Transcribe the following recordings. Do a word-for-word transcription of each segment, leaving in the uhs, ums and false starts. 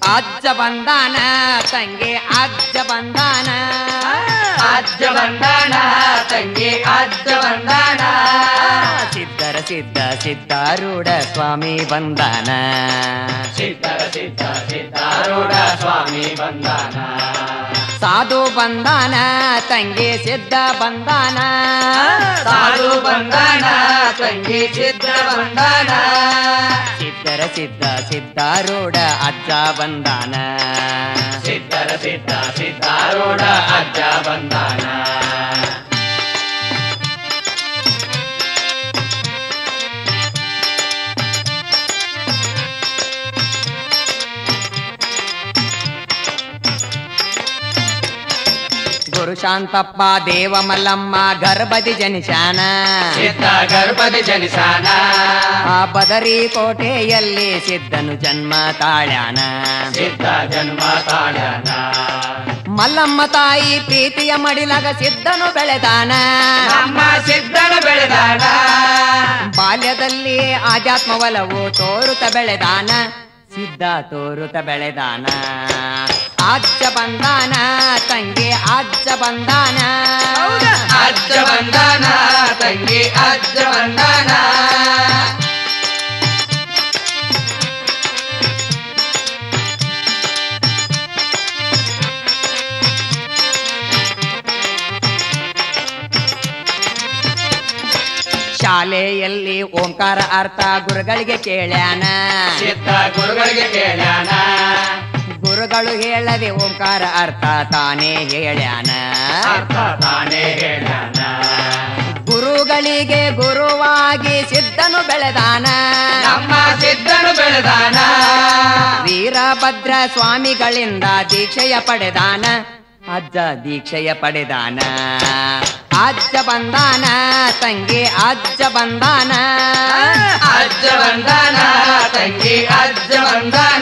ಅಜ್ಜ ಬಂದಾನ ತಂಗಿ ಅಜ್ಜ ಬಂದಾನ ಅಜ್ಜ ಬಂದಾನ ತಂಗಿ ಅಜ್ಜ ಬಂದಾನ ಸಿದ್ಧರ ಸಿದ್ಧ ಸಿದ್ಧಾರೂಢ ಸ್ವಾಮಿ ಬಂದಾನ ಸಿದ್ಧರ ಸಿದ್ಧ ಸಿದ್ಧಾರೂಢ ಸ್ವಾಮಿ ಬಂದಾನ ಸಾಧು ಬಂದಾನ ತಂಗಿ ಸಿದ್ಧ ಬಂದಾನ ಸಾಧು ಬಂದಾನ ತಂಗಿ ಸಿದ್ಧ ಬಂದಾನ ಸಿದ್ಧರ ಸಿದ್ಧ ಸಿದ್ಧಾರೂಢ ಅಜ್ಜ ಬಂದಾನ ಸಿದ್ಧರ ಸಿದ್ಧ ಸಿದ್ಧಾರೂಢ ಅಜ್ಜ ಬಂದಾನ ಗುರು ಶಾಂತಪ್ಪ ದೇವ ಮಲ್ಲಮ್ಮ ಗರ್ಭದಿ ಜನಿಶಾನ ಸಿದ್ಧ ಗರ್ಭದಿ ಜನಿಸಾನ ಆ ಬದರಿ ಕೋಟೆಯಲ್ಲಿ ಸಿದ್ಧನು ಜನ್ಮ ತಾಳ್ಯಾನ ಸಿದ್ಧ ಜನ್ಮ ತಾಳ್ಯಾನ ಮಲ್ಲಮ್ಮ ತಾಯಿ ಪ್ರೀತಿಯ ಮಡಿಲಗ ಸಿದ್ಧನು ಬೆಳೆದಾನ ನಮ್ಮ ಸಿದ್ಧನು ಬೆಳೆದಾನ ಬಾಲ್ಯದಲ್ಲಿ ಆಧ್ಯಾತ್ಮ ಒಲವು ತೋರುತ ಬೆಳೆದಾನ ಸಿದ್ಧ ತೋರುತ ಬೆಳೆದಾನ ಅಜ್ಜ ಬಂದಾನ ತಂಗಿ ಅಜ್ಜ ಬಂದಾನ ಅಜ್ಜ ಬಂದಾನ ತಂಗಿ ಅಜ್ಜ ಬಂದಾನ ಶಾಲೆಯಲ್ಲಿ ಓಂಕಾರ ಅರ್ಥ ಗುರುಗಳಿಗೆ ಕೇಳ್ಯಾನ ಸಿದ್ಧ ಗುರುಗಳಿಗೆ ಕೇಳ್ಯಾನ ಗುರುಗಳು ಹೇಳದೆ ಓಂಕಾರ ಅರ್ಥ ತಾನೇ ಹೇಳ್ಯಾನ ಅರ್ಥ ತಾನೇ ಹೇಳ್ಯಾನ ಗುರುಗಳಿಗೆ ಗುರುವಾಗಿ ಸಿದ್ಧನು ಬೆಳೆದಾನ ನಮ್ಮ ಸಿದ್ಧನು ಬೆಳೆದಾನ ವೀರಭದ್ರ ಸ್ವಾಮಿಗಳಿಂದ ದೀಕ್ಷೆಯ ಪಡೆದಾನ ಅಜ್ಜ ದೀಕ್ಷೆಯ ಪಡೆದಾನ ಅಜ್ಜ ಬಂದಾನ ತಂಗಿ ಅಜ್ಜ ಬಂದಾನ ಅಜ್ಜ ಬಂದಾನ ತಂಗಿ ಅಜ್ಜ ಬಂದಾನ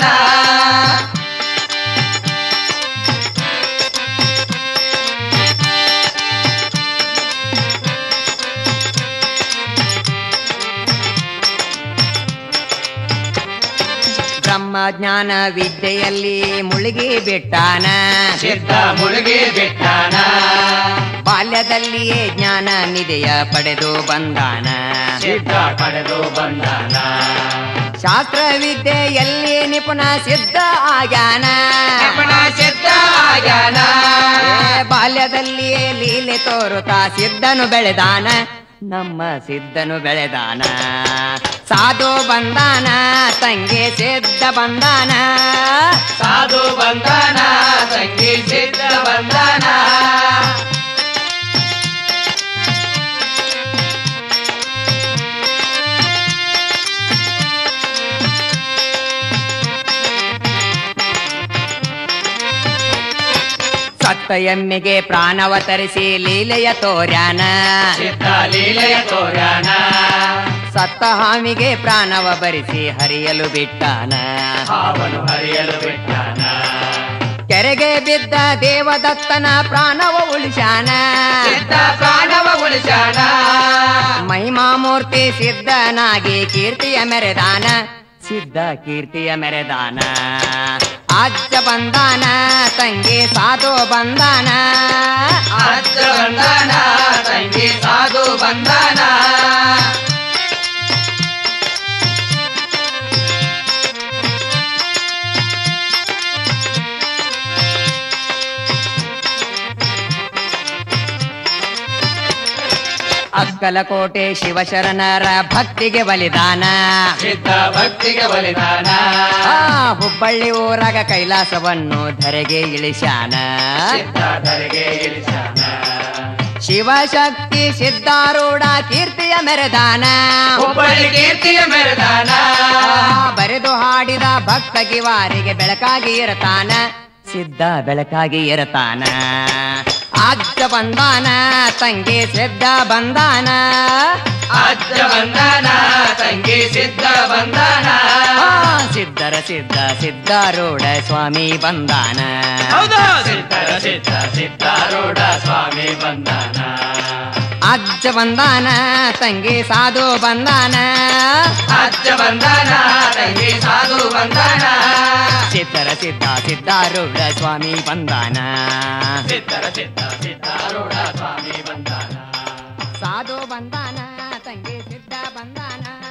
ಬ್ರಹ್ಮ ಜ್ಞಾನ ವಿದ್ಯೆಯಲ್ಲಿ ಮುಳುಗಿ ಬಿಟ್ಟಾನ ಸಿದ್ಧ ಮುಳುಗಿ ಬಿಟ್ಟಾನ ಬಾಲ್ಯದಲ್ಲಿಯೇ ಜ್ಞಾನ ನಿಧಿಯ ಪಡೆದು ಬಂದಾನ ಸಿದ್ಧ ಪಡೆದು ಬಂದಾನ ಶಾಸ್ತ್ರ ವಿದ್ಯೆಯಲ್ಲಿ ನಿಪುಣ ಸಿದ್ಧ ಆಗ್ಯಾನ ನಿಪುಣ ಸಿದ್ಧ ಆಗ್ಯಾನ ಏ ಬಾಲ್ಯದಲ್ಲಿಯೇ ಲೀಲೆ ತೋರುತ್ತಾ ಸಿದ್ಧನು ಬೆಳೆದಾನ ನಮ್ಮ ಸಿದ್ಧನು ಬೆಳೆದಾನ ಸಾಧು ಬಂದಾನ ತಂಗಿ ಸಿದ್ಧ ಬಂದಾನ ಸಾಧು ಬಂದಾನ ತಂಗಿ ಸಿದ್ಧ ಬಂದಾನ ಸತ್ತ ಎಮ್ಮೆಗೆ ಪ್ರಾಣವತರಿಸಿ ಲೀಲೆಯ ತೋರ್ಯಾನ ಸಿದ್ಧ ಲೀಲೆಯ ತೋರ್ಯಾನ ಸತ್ತ ಹಾವಿಗೆ ಪ್ರಾಣವ ಬರಿಸಿ ಹರಿಯಲು ಬಿಟ್ಟಾನ ಹಾವನು ಹರಿಯಲು ಬಿಟ್ಟಾನ ಕೆರೆಗೆ ಬಿದ್ದ ದೇವದತ್ತನ ಪ್ರಾಣವ ಉಳಿಸಾನ ಸಿದ್ಧ ಪ್ರಾಣವ ಉಳಿಸಾನ ಮಹಿಮಾಮೂರ್ತಿ ಸಿದ್ಧನಾಗಿ ಕೀರ್ತಿಯ ಮೆರೆದಾನ ಸಿದ್ಧ ಕೀರ್ತಿಯ ಮೆರೆದಾನ ಅಜ್ಜ ಬಂದಾನ ತಂಗಿ ಸಾಧು ಬಂದಾನ ಅಜ್ಜ ಬಂದಾನ ತಂಗಿ ಸಾಧು ಬಂದಾನ ಅಕ್ಕಲಕೋಟೆ ಶಿವಶರಣರ ಭಕ್ತಿಗೆ ಬಲಿದಾನ ಸಿದ್ಧ ಭಕ್ತಿಗೆ ಬಲಿದಾನ ಆ ಹುಬ್ಬಳ್ಳಿ ಊರಾಗ ಕೈಲಾಸವನ್ನು ಧರೆಗೆ ಇಳಿಸ್ಯಾನ ಸಿದ್ಧ ಧರೆಗೆ ಇಳಿಸಾನ ಶಿವಶಕ್ತಿ ಸಿದ್ಧಾರೂಢ ಕೀರ್ತಿಯ ಮೆರೆದಾನ ಹುಬ್ಬಳ್ಳಿ ಕೀರ್ತಿಯ ಮೆರೆದಾನ ಬರೆದು ಹಾಡಿದ ಭಕ್ತ ಗಿವಾರಿಗೆ ಬೆಳಕಾಗಿ ಇರತಾನ ಸಿದ್ಧ ಬೆಳಕಾಗಿ ಇರತಾನ ಅಜ್ಜ ಬಂದಾನ ತಂಗಿ ಸಿದ್ಧ ಬಂದಾನ ಅಜ್ಜ ಬಂದಾನ ತಂಗಿ ಸಿದ್ಧ ಬಂದಾನ ಸಿದ್ಧರ ಸಿದ್ಧ ಸಿದ್ಧಾರೂಢ ಸ್ವಾಮಿ ಬಂದಾನ ಸಿದ್ಧರ ಸಿದ್ಧ ಸಿದ್ಧಾರೂಢ ಸ್ವಾಮಿ ಬಂದಾನ ಅಜ್ಜ ಬಂದಾನ ತಂಗಿ ಸಾಧು ಬಂದಾನ ಅಜ್ಜ ಬಂದಾನ ತಂಗಿ ಸಾಧು ಬಂದಾನ ಸಿದ್ಧರ ಸಿದ್ಧ ಸಿದ್ಧಾರೂಢ ಸ್ವಾಮಿ ಬಂದಾನ ಸಿದ್ಧರ ಸಿದ್ಧ ಸಿದ್ಧಾರೂಢ ಸ್ವಾಮಿ ಬಂದಾನ ಸಾಧು ಬಂದಾನ ತಂಗಿ ಸಿದ್ಧ ಬಂದಾನ